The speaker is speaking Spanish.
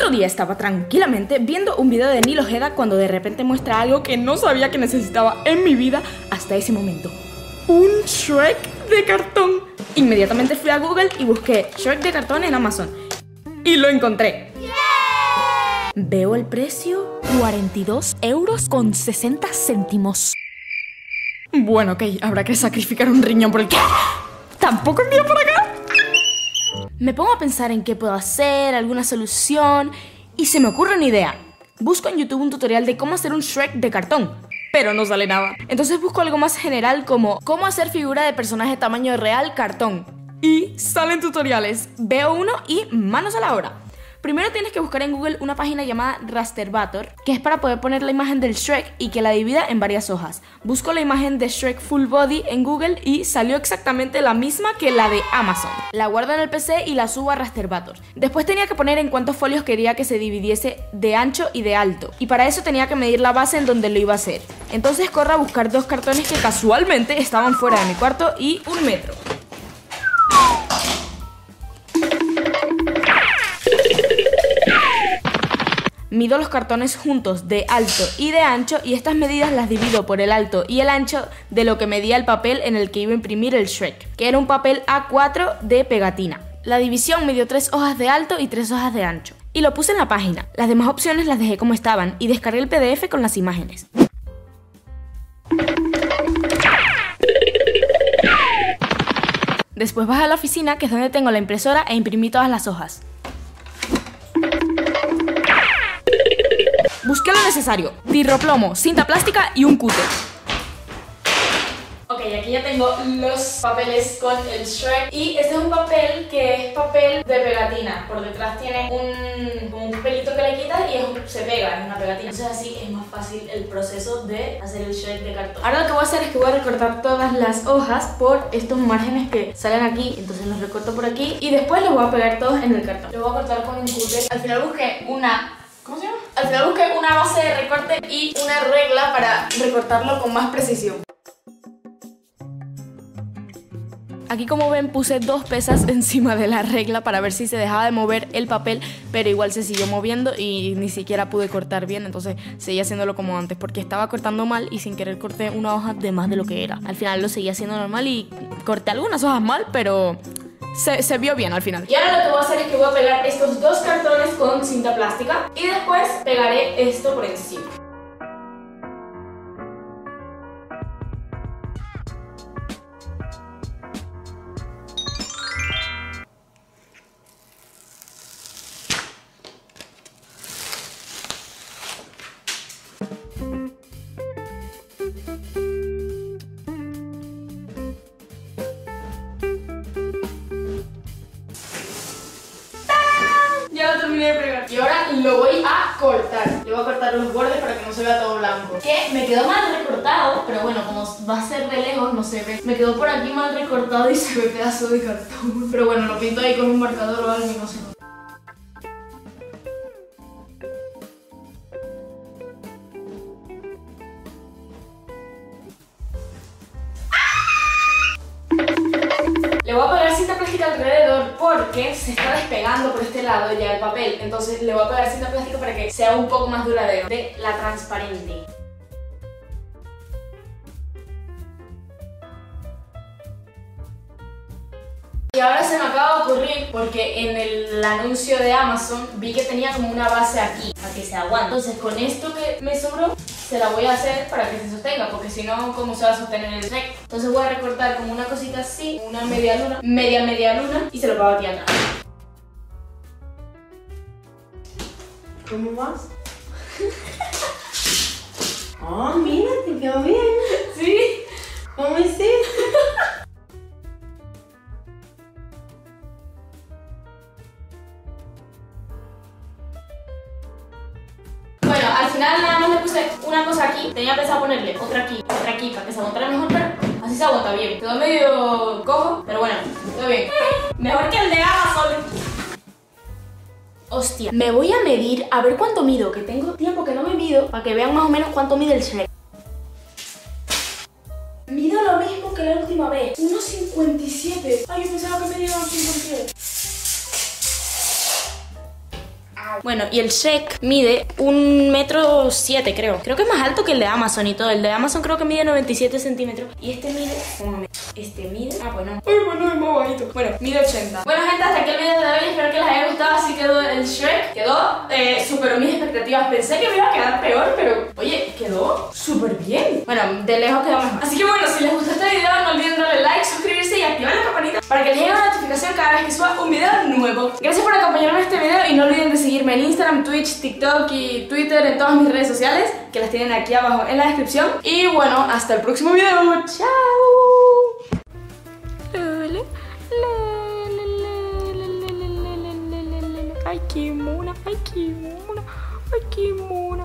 otro día estaba tranquilamente viendo un video de Neil Ojeda cuando de repente muestra algo que no sabía que necesitaba en mi vida hasta ese momento. Un Shrek de cartón. Inmediatamente fui a Google y busqué Shrek de cartón en Amazon. Y lo encontré. Veo el precio, 42,60 €. Bueno, ok, habrá que sacrificar un riñón por el que... ¿Tampoco envío por acá? Me pongo a pensar en qué puedo hacer, alguna solución, y se me ocurre una idea. Busco en YouTube un tutorial de cómo hacer un Shrek de cartón, pero no sale nada. Entonces busco algo más general como cómo hacer figura de personaje tamaño real cartón. Y salen tutoriales. Veo uno y manos a la obra. Primero tienes que buscar en Google una página llamada Rasterbator, que es para poder poner la imagen del Shrek y que la divida en varias hojas. Busco la imagen de Shrek Full Body en Google y salió exactamente la misma que la de Amazon. La guardo en el PC y la subo a Rasterbator. Después tenía que poner en cuántos folios quería que se dividiese de ancho y de alto. Y para eso tenía que medir la base en donde lo iba a hacer. Entonces corro a buscar dos cartones que casualmente estaban fuera de mi cuarto y 1 metro. Mido los cartones juntos de alto y de ancho y estas medidas las divido por el alto y el ancho de lo que medía el papel en el que iba a imprimir el Shrek, que era un papel A4 de pegatina. La división me dio 3 hojas de alto y 3 hojas de ancho. Y lo puse en la página. Las demás opciones las dejé como estaban y descargué el PDF con las imágenes. Después bajé a la oficina, que es donde tengo la impresora, e imprimí todas las hojas. Busqué lo necesario: tirroplomo, cinta plástica y un cúter. Ok, aquí ya tengo los papeles con el Shrek. Y este es un papel que es papel de pegatina. Por detrás tiene un pelito que le quitas y se pega, es una pegatina. Entonces así es más fácil el proceso de hacer el Shrek de cartón. Ahora lo que voy a hacer es que voy a recortar todas las hojas por estos márgenes que salen aquí. Entonces los recorto por aquí y después los voy a pegar todos en el cartón. Los voy a cortar con un cúter. Al final busqué una... ¿Cómo se llama? Al final busqué una base de recorte y una regla para recortarlo con más precisión. Aquí, como ven, puse 2 pesas encima de la regla para ver si se dejaba de mover el papel, pero igual se siguió moviendo y ni siquiera pude cortar bien, entonces seguí haciéndolo como antes porque estaba cortando mal y sin querer corté una hoja de más de lo que era. Al final lo seguí haciendo normal y corté algunas hojas mal, pero... Se vio bien al final. Y ahora lo que voy a hacer es que voy a pegar estos 2 cartones con cinta plástica y después pegaré esto por encima. Ya lo terminé de pegar. Y ahora lo voy a cortar. Le voy a cortar los bordes para que no se vea todo blanco. Que me quedó mal recortado, pero bueno, como va a ser de lejos no se ve. Me quedó por aquí mal recortado y se ve pedazo de cartón. Pero bueno, lo pinto ahí con un marcador o algo y no se ve. Le voy a pegar cinta plástica alrededor porque se está despegando por este lado ya el papel. Entonces le voy a pegar cinta plástica para que sea un poco más duradero. De la transparente. Y ahora se me acaba de ocurrir, porque en el anuncio de Amazon vi que tenía como una base aquí, para que se aguante. Entonces con esto que me sobró, se la voy a hacer para que se sostenga, porque si no, ¿cómo se va a sostener el Shrek? Entonces voy a recortar como una cosita así, una media luna, media luna, y se lo pego aquí atrás. ¿Cómo vas? Oh, mira, te quedó bien. ¿Sí? ¿Cómo hiciste? Bueno, al final nada más le puse una cosa aquí. Tenía pensado ponerle otra aquí, para que se aguantara mejor, pero así se aguanta bien. Quedó medio cojo, pero bueno, quedó bien. Mejor que el de Amazon. Hostia, me voy a medir a ver cuánto mido, que tengo tiempo que no me mido, para que vean más o menos cuánto mide el Shrek. Mido lo mismo que la última vez, 1,57. Ay, yo pensaba que medía 1,57. Bueno, y el Shrek mide 1,7 m, creo. Creo que es más alto que el de Amazon y todo. El de Amazon creo que mide 97 centímetros. Y este mide... Este mide... Ah, bueno. Ay, bueno, es más bajito. Bueno, mide 80. Bueno, gente, hasta aquí el video de hoy. Espero que les haya gustado. Así quedó el Shrek. Quedó... superó mis expectativas. Pensé que me iba a quedar peor, pero... Oye, quedó súper bien. Bueno, de lejos quedó mejor. Así que bueno, si les gustó este video, no olviden darle like, suscribirse y activar la campanita para que les llegue una notificación cada vez que suba un video nuevo. Gracias por acompañarme en este video y no olviden de seguirme en Instagram, Twitch, TikTok y Twitter, en todas mis redes sociales, que las tienen aquí abajo en la descripción. Y bueno, hasta el próximo video. ¡Chao! Ay, qué mona, ay, qué mona, ay, qué mona.